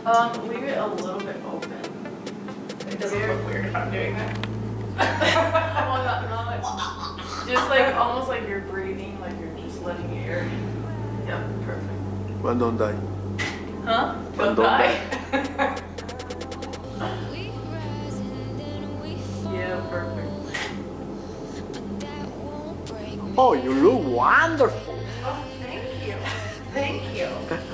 Leave it a little bit open. It doesn't look weird if I'm doing that. Well, not just like almost like you're breathing, like you're just letting air in. Yep, perfect. One don't die. Huh? One Don't die. Yeah, perfect. Oh, you look wonderful. Oh, thank you. Thank you.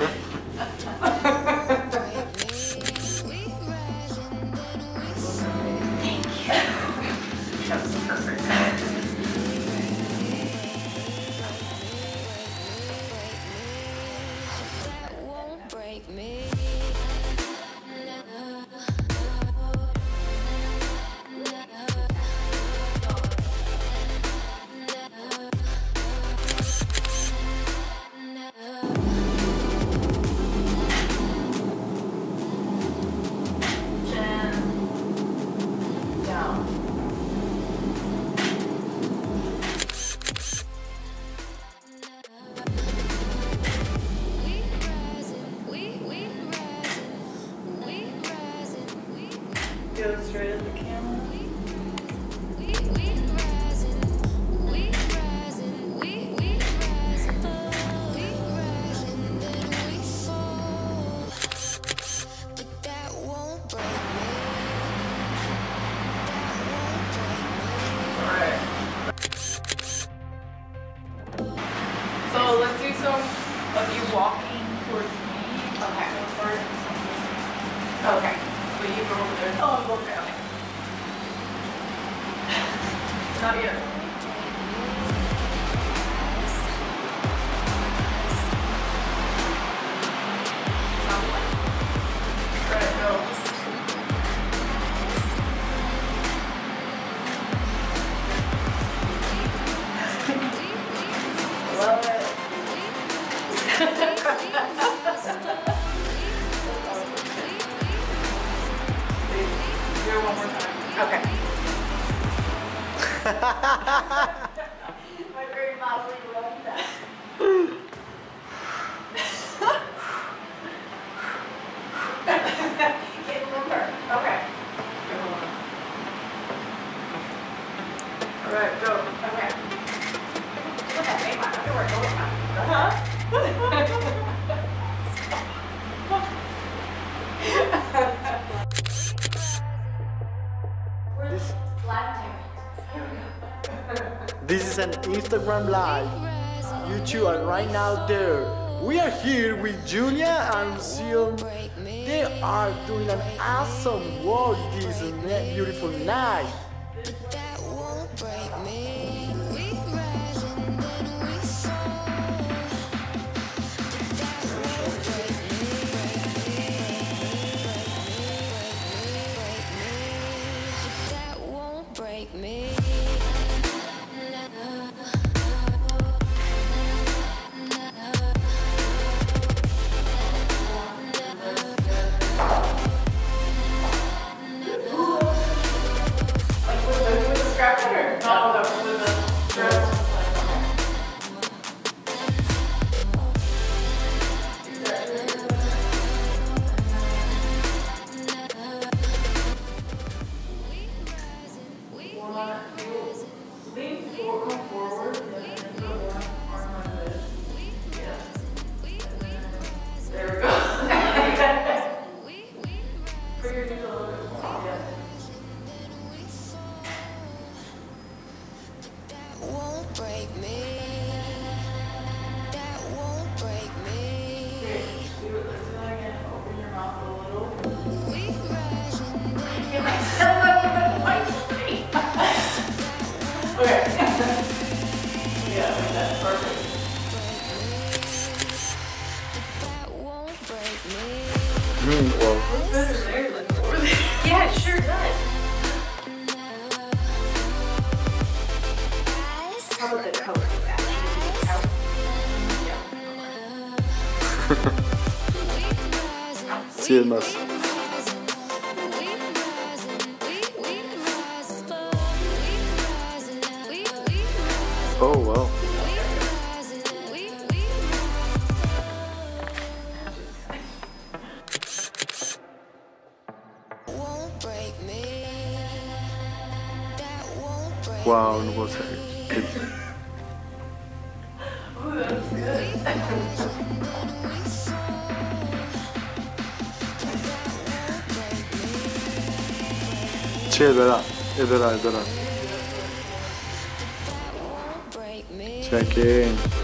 Thank you. That was perfect. Go straight at the camera. Alright. So let's do some of you walking towards me. Okay. Start. Okay. But you go over there. Oh, okay. Not yet. Right, go. Love it. Do it one more time. Okay. My very bodily love that. Get lumber. Okay. Alright, go. Okay. Look at me, my underwear going on. This, Latin. this is an Instagram live. You two are right now there. We are here with Julia and Rocio. They are doing an awesome work this beautiful night. Well, Yeah, it sure does. How about the color of that? sí es más. Oh, wow. Wow, non posso. Ooh, that's good. Sì, è vera. Cioè che